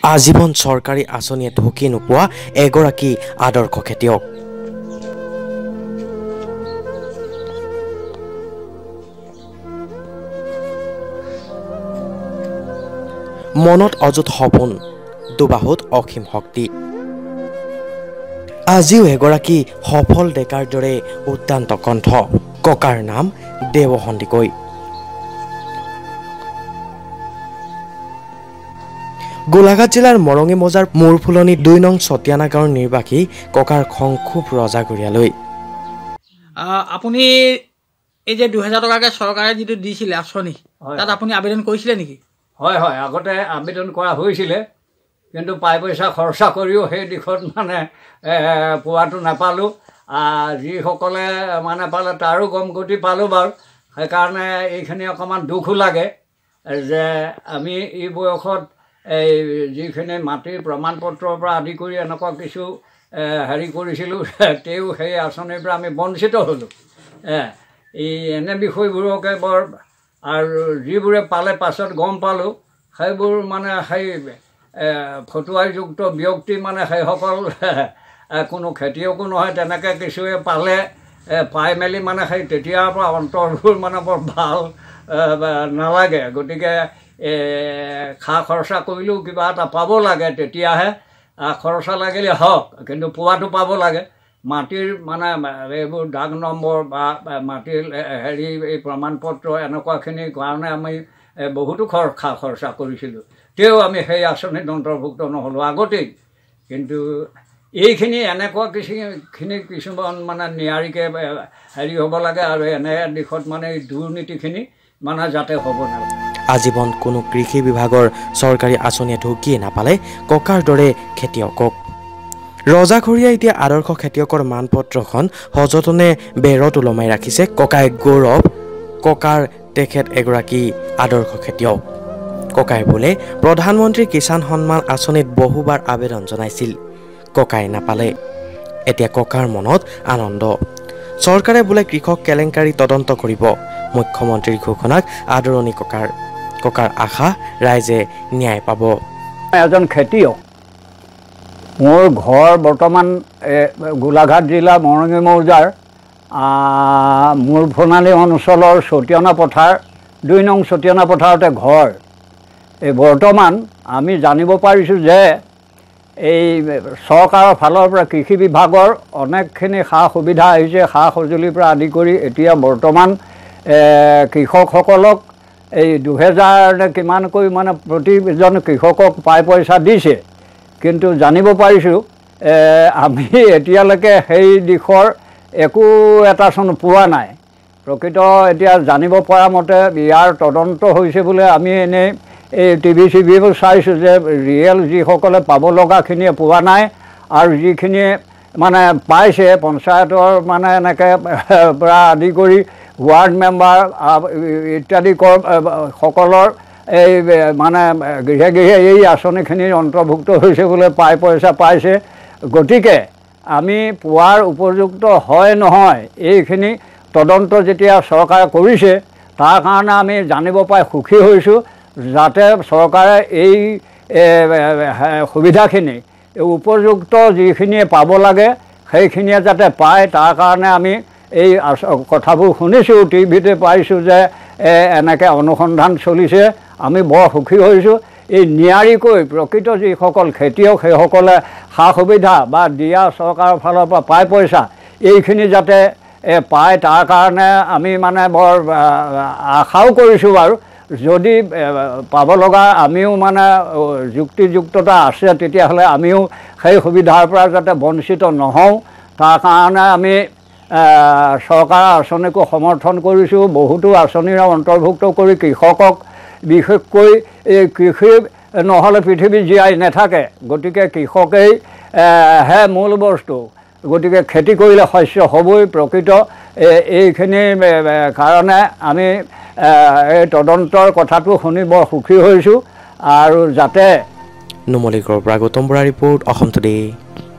আজীবন চৰকাৰী আঁচনিয়ে ঢুকি নোপোৱা এগৰাকী আদৰ্শ খেতিয়ক। মনত অযুত সপোন, দুবাহুত অসীম শক্তি। আজিও এগৰাকী সফল ডেকাৰ দৰে উদ্দান্ত কণ্ঠ। ককাৰ নাম দেৱ সন্দিকৈ। গোলাঘাট জিলাৰ মৰঙী মৌজাৰ মূৰফুলনি ২ নং চতিয়ানা গাঁৱৰ নিৰ্বাসী ককাৰ খংখুব ৰজাঘৰীয়ালৈ। আপুনি এই যে ২০০০ টকাকৈ চৰকাৰে যিটো দিছিলে আঁচনি, তাত আপুনি আবেদন কৰিছিলে নেকি? হয় হয়, আগতে আবেদন কৰা হৈছিলে, কিন্তু পইচা খৰচা কৰিও সেই দিশত মানে পোৱাটো নাপালোঁ। যিসকলে মানে পালে তাৰো গম গতি পালোঁ বাৰু। সেইকাৰণে এইখিনি অকণমান দুখো লাগে যে আমি এই বয়সত এই যিখিনি মাটিৰ প্ৰমাণ পত্ৰৰ পৰা আদি কৰি এনেকুৱা কিছু হেৰি কৰিছিলোঁ, তেওঁ সেই আঁচনিৰ পৰা আমি বঞ্চিত হ'লোঁ। এই এনে বিষয়বোৰকে বৰ, আৰু যিবোৰে পালে পাছত গম পালোঁ, সেইবোৰ মানে সেই ফটুৱাৰীযুক্ত ব্যক্তি, মানে সেইসকল কোনো খেতিয়কো নহয়, তেনেকৈ কিছুৱে পালে, পাই মেলি মানে সেই তেতিয়াৰ পৰা অন্তৰবোৰ মানে বৰ ভাল নালাগে। গতিকে খা খৰচা কৰিলেও কিবা এটা পাব লাগে, তেতিয়াহে খৰচা লাগিলে হওক, কিন্তু পোৱাটো পাব লাগে। মাটিৰ মানে এইবোৰ ডাক নম্বৰ বা মাটিৰ হেৰি এই প্ৰমাণ পত্ৰ এনেকুৱাখিনিৰ কাৰণে আমি বহুতো খা খৰচা কৰিছিলোঁ, তেও আমি সেই আঁচনিত অন্তৰ্ভুক্ত নহ'লোঁ আগতেই। কিন্তু এইখিনি এনেকুৱা কিছুমান মানে নিয়াৰিকৈ হেৰি হ'ব লাগে, আৰু এনে দিশত মানে এই দুৰ্নীতিখিনি মানে যাতে হ'ব নালাগে। আজীৱন কোনো কৃষি বিভাগৰ চৰকাৰী আঁচনিয়ে ঢুকিয়ে নাপালে ককাৰ দৰে খেতিয়কক। ৰজাঘৰীয়াই এতিয়া আদৰ্শ খেতিয়কৰ মানপত্ৰখন সযতনে বেৰত ওলমাই ৰাখিছে। ককাই গৌৰৱ, ককাৰ তেখেত এগৰাকী আদৰ্শ খেতিয়ক। ককাই বোলে প্ৰধানমন্ত্ৰী কিষাণ সন্মান আঁচনিত বহুবাৰ আবেদন জনাইছিল, ককাই নাপালে। এতিয়া ককাৰ মনত আনন্দ। চৰকাৰে বোলে কৃষক কেলেংকাৰী তদন্ত কৰিব। মুখ্যমন্ত্ৰীৰ ঘোষণাক আদৰণি ককাৰ। ককাৰ আশা ৰাইজে ন্যায় পাব। এজন খেতিয়ক, মোৰ ঘৰ বৰ্তমান গোলাঘাট জিলা মৰঙী মৌজাৰ মূৰফুলনি অঞ্চলৰ চতিয়ানা পথাৰ ২ নং চতিয়ানা পথাৰতে ঘৰ। এই বৰ্তমান আমি জানিব পাৰিছোঁ যে এই চৰকাৰৰ ফালৰ পৰা কৃষি বিভাগৰ অনেকখিনি সা সুবিধা আহিছে, সা সঁজুলিৰ পৰা আদি কৰি এতিয়া বৰ্তমান কৃষকসকলক এই ২০০০ কিমানকৈ মানে প্ৰতিজন কৃষকক পইচা দিছে। কিন্তু জানিব পাৰিছোঁ আমি এতিয়ালৈকে সেই দিশৰ একো এটা চোন পোৱা নাই। প্ৰকৃত এতিয়া জানিব পৰা মতে ইয়াৰ তদন্ত হৈছে বোলে। আমি এনেই এই টিভি চিভিবোৰ চাইছোঁ যে ৰিয়েল যিসকলে পাব লগাখিনিয়ে পোৱা নাই, আৰু যিখিনিয়ে মানে পাইছে পঞ্চায়তৰ মানে এনেকৈ পৰা আদি কৰি ৱাৰ্ড মেম্বাৰ ইত্যাদি সকলৰ এই মানে গৃহে গৃহে এই আঁচনিখিনিৰ অন্তৰ্ভুক্ত হৈছে বোলে, পইচা পাইছে। গতিকে আমি পোৱাৰ উপযুক্ত হয় নহয় এইখিনি তদন্ত যেতিয়া চৰকাৰে কৰিছে, তাৰ কাৰণে আমি জানিব পাই সুখী হৈছোঁ, যাতে চৰকাৰে এই সুবিধাখিনি উপযুক্ত যিখিনিয়ে পাব লাগে সেইখিনিয়ে যাতে পায়, তাৰ কাৰণে আমি এই কথাবোৰ শুনিছোঁ, টিভিতে পাইছোঁ যে এনেকৈ অনুসন্ধান চলিছে। আমি বৰ সুখী হৈছোঁ। এই নিয়াৰিকৈ প্ৰকৃত যিসকল খেতিয়ক সেইসকলে সা সুবিধা বা দিয়া চৰকাৰৰ ফালৰ পৰা পইচা এইখিনি যাতে পায়, তাৰ কাৰণে আমি মানে বৰ আশাও কৰিছোঁ বাৰু। যদি পাব লগা আমিও মানে যুক্তিযুক্ততা আছে, তেতিয়াহ'লে আমিও সেই সুবিধাৰ পৰা যাতে বঞ্চিত নহওঁ, তাৰ কাৰণে আমি চৰকাৰৰ আঁচনিকো সমৰ্থন কৰিছোঁ। বহুতো আঁচনিৰে অন্তৰ্ভুক্ত কৰি কৃষকক, বিশেষকৈ এই কৃষি নহ'লে পৃথিৱী জীয়াই নাথাকে। গতিকে কৃষকেই হে মূল বস্তু। গতিকে খেতি কৰিলে শস্য হ'বই। প্ৰকৃত এইখিনি কাৰণে আমি এই তদন্তৰ কথাটো শুনি বৰ সুখী হৈছোঁ। আৰু যাতে নুমলীগড়ৰ পৰা গৌতম বৰা ৰিপৰ্ট, অসম টুডে।